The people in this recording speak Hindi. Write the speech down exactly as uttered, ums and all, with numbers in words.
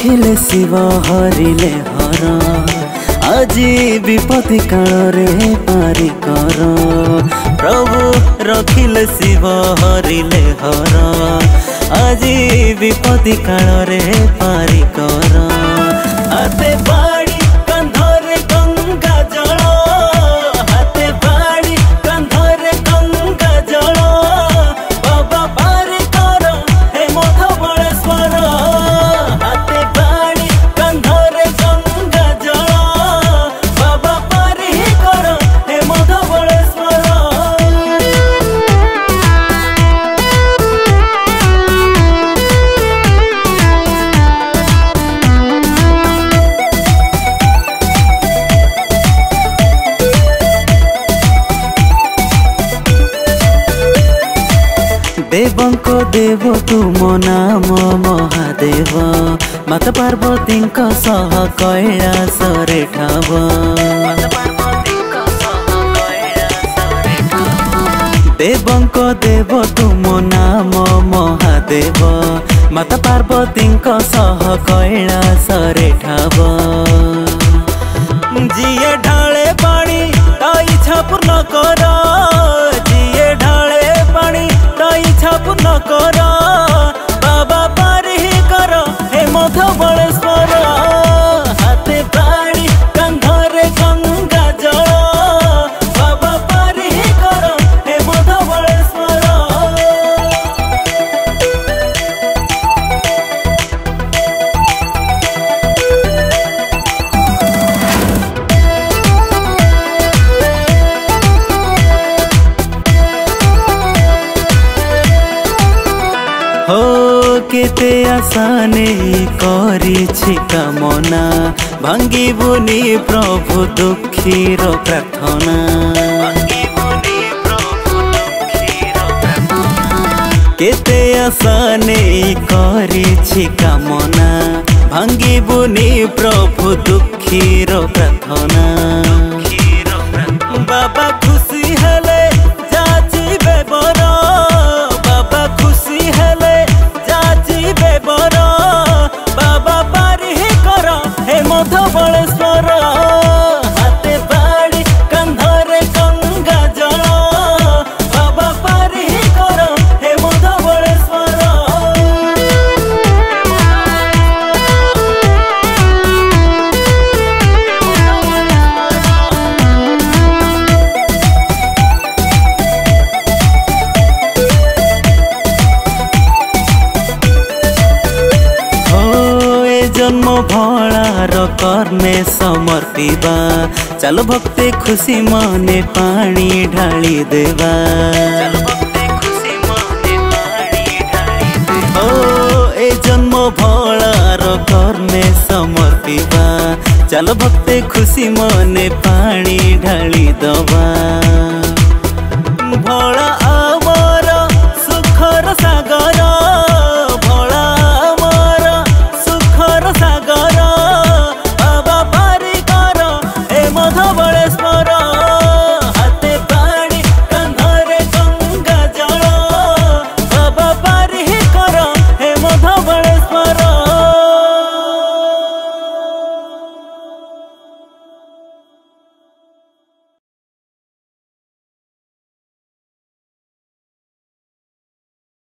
रखिले शिव हरिले हर আজি विपत्ति काल रे पारी कर प्रभु रखिले शिव हरिले हर আজি विपत्ति काल रे पारी कर हाथे बाड़ी कंधरे गंगा जल हाथे बाड़ी कंधरे गंगा जल बाबा पारी कर हे मध बलेश्वर हाथे बाड़ी कंधरे गंगा जल बाबा पारी कर हे मध बलेश्वर। देवंको देव तुम नाम महादेव माता पार्वती सह कैलास रे ठाव देवंको देव तुम नाम महादेव माता पार्वती सह कैलास रे ठाव जिए ढाले पानी ता इच्छा पूर्ण कर जिए ढाले पानी ता इच्छा पूर्ण कर बाबा पारी कर हे मध बलेश्वर हाथे बाड़ी कंधरे गंगा जल बाबा पारी कर हे मध बलेश्वर। हो केते आसाने करिछि कामना भांगिबुनी प्रभु दुखीर प्रार्थना केते आसाने करिछि कामना भांगिबुनी प्रभु दुखीर प्रार्थना बाबा खुशी हेले जाचिबे बर बाबा खुशी हेले जाचिबे बर बाबा पारी कर हे मध बलेश्वर हाथे बाड़ी कंधरे गंगा जल बाबा पारी कर हे मध बलेश्वर। जन्म भलार कर्मे समर्पिबा चल भक्ति खुशी मने पानी ढाली देवा ओ ए जन्म भलार कर्मे समर्पिबा चल भक्ति खुशी मने पानी ढाली दबा।